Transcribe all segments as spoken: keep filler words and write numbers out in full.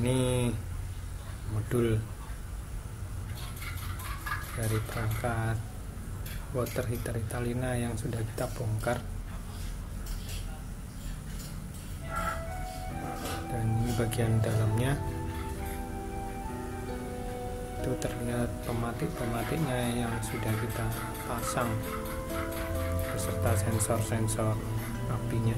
Ini modul dari perangkat water heater Italina yang sudah kita bongkar, dan ini bagian dalamnya itu terlihat pematik-pematiknya yang sudah kita pasang beserta sensor-sensor apinya.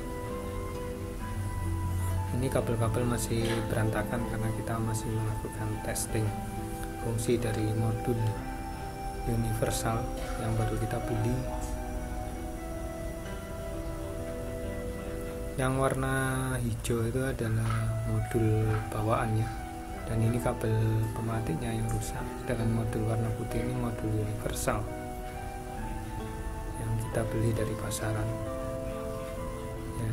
Ini kabel-kabel masih berantakan karena kita masih melakukan testing fungsi dari modul universal yang baru kita beli. Yang warna hijau itu adalah modul bawaannya, dan ini kabel pematiknya yang rusak. Dengan modul warna putih ini modul universal yang kita beli dari pasaran. Ya,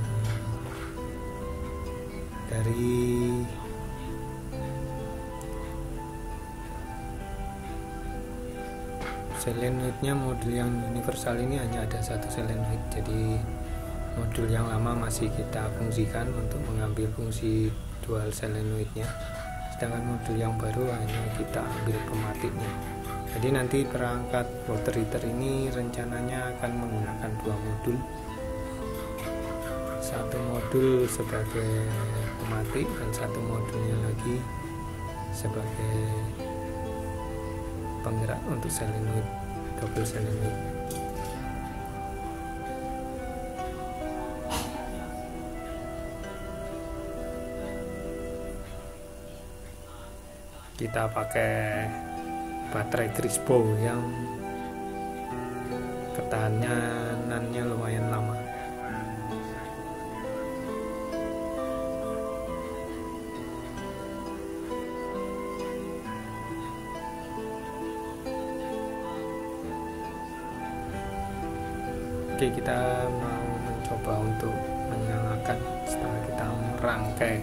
dari solenoidnya, modul yang universal ini hanya ada satu solenoid, jadi modul yang lama masih kita fungsikan untuk mengambil fungsi dual solenoidnya, sedangkan modul yang baru hanya kita ambil pematiknya. Jadi nanti perangkat water heater ini rencananya akan menggunakan dua modul, satu modul sebagai pematik dan satu modulnya lagi sebagai penggerak untuk solenoid, double solenoid. Kita pakai baterai Crispo yang ketahanannya lumayan lama. Oke, kita mau mencoba untuk menyalakan setelah kita merangkai.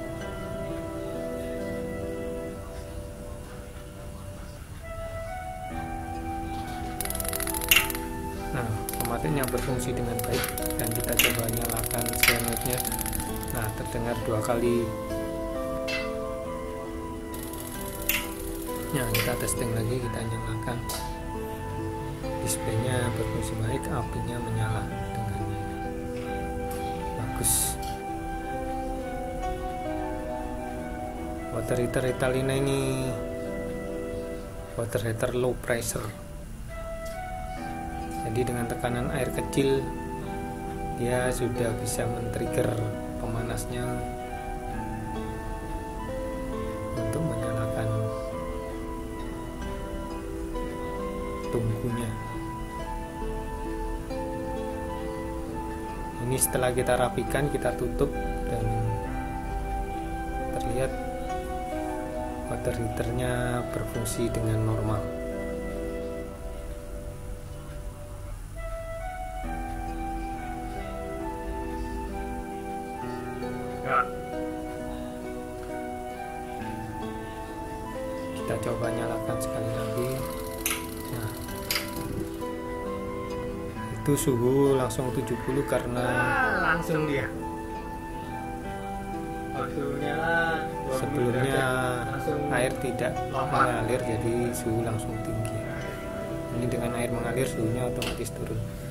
Nah, pematiknya berfungsi dengan baik, dan kita coba nyalakan solenoidnya. Nah, terdengar dua kali. Nah, kita testing lagi, kita nyalakan. Displaynya berfungsi baik, apinya menyala dengan bagus. Water heater Italina ini water heater low pressure, jadi dengan tekanan air kecil dia sudah bisa men-trigger pemanasnya untuk menyalakan tungkunya. Ini setelah kita rapikan, kita tutup, dan terlihat water heaternya berfungsi dengan normal. Ya. Kita coba nyalakan sekali lagi. Nah, itu suhu langsung tujuh puluh karena ah, langsung dia sebelumnya air tidak mengalir, jadi suhu langsung tinggi. Ini dengan air mengalir, suhunya otomatis turun.